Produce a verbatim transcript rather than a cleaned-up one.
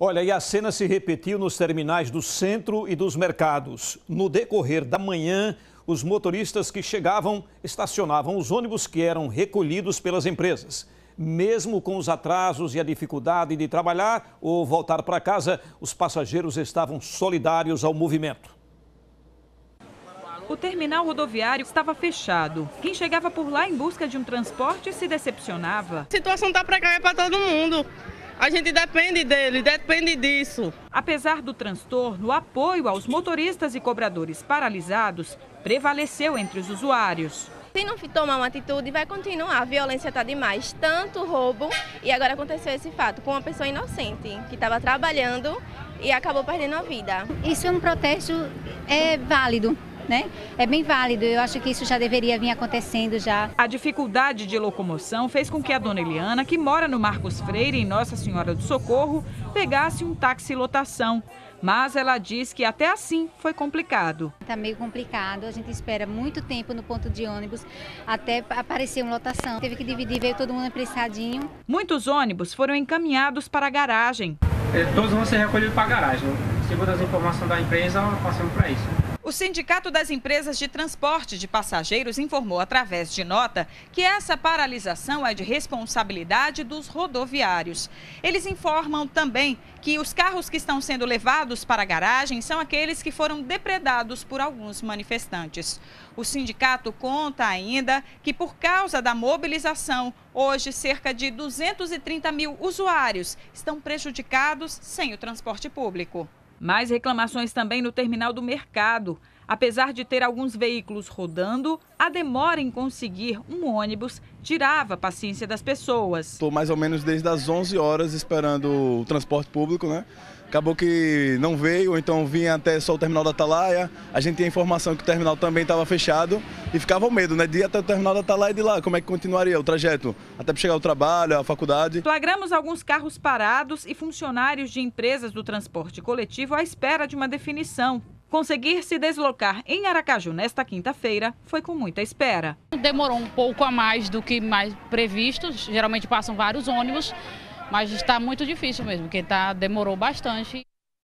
Olha, e a cena se repetiu nos terminais do centro e dos mercados. No decorrer da manhã, os motoristas que chegavam estacionavam os ônibus que eram recolhidos pelas empresas. Mesmo com os atrasos e a dificuldade de trabalhar ou voltar para casa, os passageiros estavam solidários ao movimento. O terminal rodoviário estava fechado. Quem chegava por lá em busca de um transporte se decepcionava. A situação está precária para todo mundo. A gente depende dele, depende disso. Apesar do transtorno, o apoio aos motoristas e cobradores paralisados prevaleceu entre os usuários. Se não tomar uma atitude, vai continuar. A violência está demais, tanto roubo, e agora aconteceu esse fato com uma pessoa inocente que estava trabalhando e acabou perdendo a vida. Isso é um protesto é válido. Né? É bem válido, eu acho que isso já deveria vir acontecendo já. A dificuldade de locomoção fez com que a dona Eliana, que mora no Marcos Freire, em Nossa Senhora do Socorro, pegasse um táxi lotação. Mas ela diz que até assim foi complicado. Está meio complicado, a gente espera muito tempo no ponto de ônibus até aparecer uma lotação. Teve que dividir, veio todo mundo apressadinho. Muitos ônibus foram encaminhados para a garagem. Todos vão ser recolhidos para a garagem. Segundo as informações da empresa, passamos para isso. O Sindicato das Empresas de Transporte de Passageiros informou através de nota que essa paralisação é de responsabilidade dos rodoviários. Eles informam também que os carros que estão sendo levados para a garagem são aqueles que foram depredados por alguns manifestantes. O sindicato conta ainda que, por causa da mobilização, hoje cerca de duzentos e trinta mil usuários estão prejudicados sem o transporte público. Mais reclamações também no terminal do mercado. Apesar de ter alguns veículos rodando, a demora em conseguir um ônibus tirava a paciência das pessoas. Estou mais ou menos desde as onze horas esperando o transporte público, né? Acabou que não veio, ou então vinha até só o terminal da Atalaia. A gente tinha informação que o terminal também estava fechado e ficava o medo, né? De ir até o terminal da Atalaia e de lá, como é que continuaria o trajeto? Até para chegar ao trabalho, à faculdade. Flagramos alguns carros parados e funcionários de empresas do transporte coletivo à espera de uma definição. Conseguir se deslocar em Aracaju nesta quinta-feira foi com muita espera. Demorou um pouco a mais do que mais previsto, geralmente passam vários ônibus, mas está muito difícil mesmo, porque tá, demorou bastante.